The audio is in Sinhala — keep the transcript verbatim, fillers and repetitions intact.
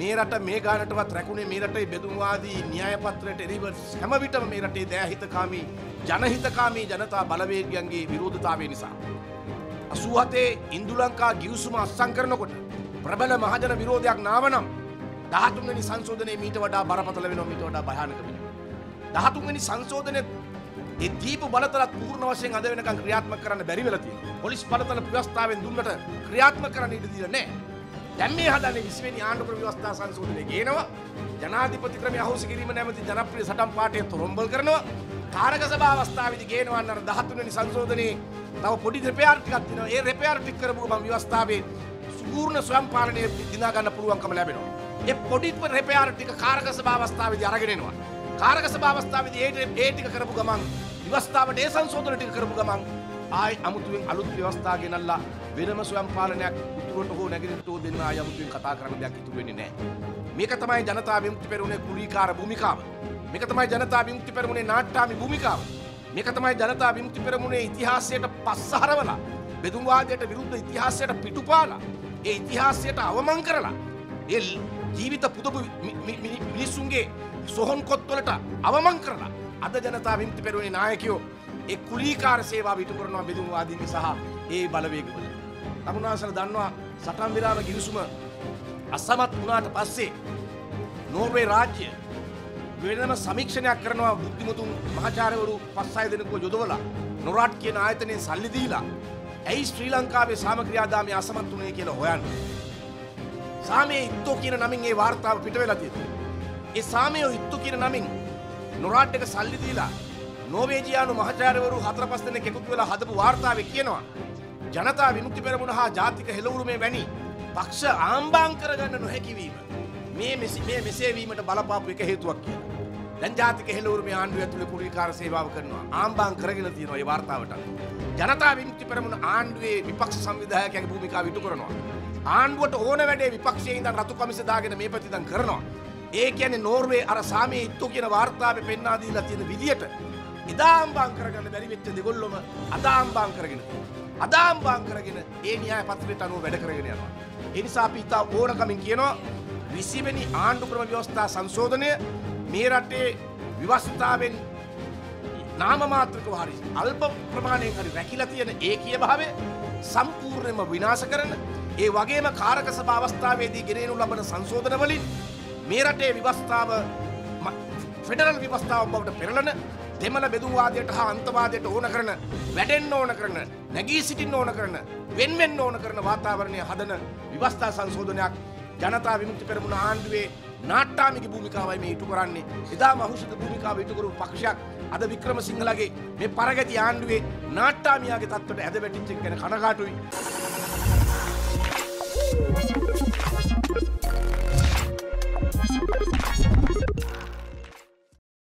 මේ රට මේ ගානටවත් රැකුනේ මේ රටේ බෙදුම්වාදී න්‍යාය පත්‍රයට එරෙහිව හැම විටම මේ රටේ දෑහිතකාමී ජනහිතකාමී ජනතා බලවේගයන්ගේ විරෝධතාවය නිසා. අසූ හතේ ඉන්දුලංකා ගිවිසුම අත්සන් කරනකොට ප්‍රබල මහජන විරෝධයක් නාවනම් දහතුන් වෙනි සංශෝධනයේ මීට වඩා බරපතල වෙනවා, මීට වඩා භයානක වෙනවා. දහතුන් වෙනි සංශෝධනයේ ඒ දීප බලතලත් පූර්ණ වශයෙන් අද වෙනකන් ක්‍රියාත්මක කරන්න බැරි වෙලා තියෙනවා. පොලිස් බලතල ව්‍යවස්ථාවෙන් දුන්නට ක්‍රියාත්මක කරන්න ඉඩ දීලා නැහැ. දැන් මේ හදන්නේ විසි වෙනි ආණ්ඩු ක්‍රම ව්‍යවස්ථා සංශෝධනය ගේනවා. ජනාධිපති ක්‍රමය අහෝසි කිරීම නැමැති ජනප්‍රිය සටන් පාඨය තොරම්බල් කරනවා. කාරක සභාව අවස්ථාවේදී ගේනවා අන්න දහතුන් වෙනි සංශෝධනයේ තව පොඩි රිපෙයාර් ටිකක් තියෙනවා. ඒ රිපෙයාර් ටික කරපුව මම ව්‍යවස්ථාවේ සම්පූර්ණ ස්වයං පාලනය දිනා ගන්න පුළුවන්කම ලැබෙනවා. ඒ පොඩි රිපෙයාර් ටික කාරක සභාව අවස්ථාවේදී අරගෙන එනවා. කාරක සභාව අවස්ථාවේදී ඒ ඒ ටික කරපු ගමන් ව්‍යවස්ථාවට ඒ සංශෝධන ටික කරපු ගමන් ආයි අමුතුවෙන් අලුත් ව්‍යවස්ථා ගෙනල්ලා වෙනම ස්වයං පාලනයක් උතුරට හෝ නැගෙනහිරට හෝ දෙන්න ආයි අමුතුවෙන් කතා කරන්න දෙයක් ඉතුරු වෙන්නේ නැහැ. මේක තමයි ජනතා විමුක්ති පෙරමුණේ කුලීකාර භූමිකාව. මේක තමයි ජනතා විමුක්ති පෙරමුණේ නාට්‍යාමි භූමිකාව. මේක තමයි ජනතා විමුක්ති පෙරමුණේ ඉතිහාසයට පස්සහරවලා බෙදුම්වාදයට විරුද්ධ ඉතිහාසයට පිටුපාලා ඒ ඉතිහාසයට අවමන් කරලා ඒ ජීවිත පුදපු මිනිසුන්ගේ සොහොන් කොත්වලට අවමන් කරලා අද ජනතා විමුක්ති පෙරමුණේ නායකයෝ ඒ කුලීකාර සේවාව ඉටු කරනවා බෙදුම්වාදීන්ගේ සහ ඒ බලවේගවල. තමුන්වහන්සේලා දන්නවා සටන් විරාම ගිවිසුම අසමත් වුණාට පස්සේ නෝර්වේ රාජ්‍ය වෙනම සමීක්ෂණයක් කරනවා බුද්ධිමතුන් මහාචාර්යවරු පස් හය දෙනෙක්ව යොදවලා නොරාට් කියන ආයතනයෙන් සල්ලි දීලා ඇයි ශ්‍රී ලංකාවේ සාමක්‍රියාදාමයේ අසමත් වුණේ කියලා හොයන්න. සාමයේ ඉත්තෝ කියන නමින් ඒ වාර්තාව පිට වෙලා තියෙනවා. ඒ සාමයේ ඉත්තෝ කියන නමින් නොරාට් එක සල්ලි දීලා නෝර්වේජියානු මහාචාර්යවරු හතර පහ දෙනෙක් එකතු වෙලා හදපු වාර්තාවේ කියනවා ජනතා විමුක්ති පෙරමුණ හා ජාතික හෙළවුරුමේ වැනි පක්ෂ ආම්බාම් කරගන්න නොහැකි වීම මේ මේ මෙසේ වීමට බලපාපු එක හේතුවක් කියලා. දැන් ජාතික හෙළවුරුමේ ආණ්ඩුව ඇතුලේ කුලීකාර සේවාව කරනවා. ආම්බාම් කරගෙන තියෙනවා මේ වාර්තාවට. ජනතා විමුක්ති පෙරමුණ ආණ්ඩුවේ විපක්ෂ සංවිධායකයාගේ භූමිකාව ඉටු කරනවා. ආණ්ඩුවට ඕන වැඩේ විපක්ෂයේ ඉඳන් රතු කමිස දාගෙන මේ ප්‍රතිදන් කරනවා. ඒ කියන්නේ නෝර්වේ අර සාමයේ ඉත්තු කියන වාර්තාවේ පෙන්වා දීලා තියෙන විදියට එදා ආම්බාම් කරගන්න බැරි වෙච්ච දෙගොල්ලොම අද ආම්බාම් කරගෙන අද ආම්බාම් කරගෙන ඒ න්‍යාය පත්‍රයට අනුව වැඩ කරගෙන යනවා. ඒ නිසා අපි ඉතා ඕනකමින් කියනවා විසි වෙනි ආණ්ඩු ක්‍රම ව්‍යවස්ථා සංශෝධනය මේ රටේ ව්‍යවස්ථාවෙන් නාම මාත්‍රකව හරි අල්ප ප්‍රමාණයෙන් හරි රැකිලා තියෙන ඒකීය භාවය සම්පූර්ණයෙන්ම විනාශ කරන ඒ වගේම කාරක සභා අවස්ථාවේදී ගෙනෙනු ලබන සංශෝධන වලින් මේ රටේ ව්‍යවස්ථාව ෆෙඩරල් ව්‍යවස්ථාවක් බවට පෙරළන දෙමළ බෙදුම්වාදයට හා අන්තවාදයට ඕන කරන වැඩෙන්න ඕන කරන නැගී සිටින්න ඕන කරන වෙන් වෙන්න ඕන කරන වාතාවරණය හදන ව්‍යවස්ථා සංශෝධනයක් ජනතා විමුක්ති පෙරමුණ ආණ්ඩුවේ නාට්‍යාමික භූමිකාවයි මේ ඉටු කරන්නේ. එදා මහුෂිත භූමිකාව ඉටු කරපු පක්ෂයක් අද වික්‍රමසිංහලගේ මේ පරගති ආණ්ඩුවේ නාට්‍යාමියාගේ තත්ත්වයට ඇද වැටිච්ච එක ගැන කනගාටුයි.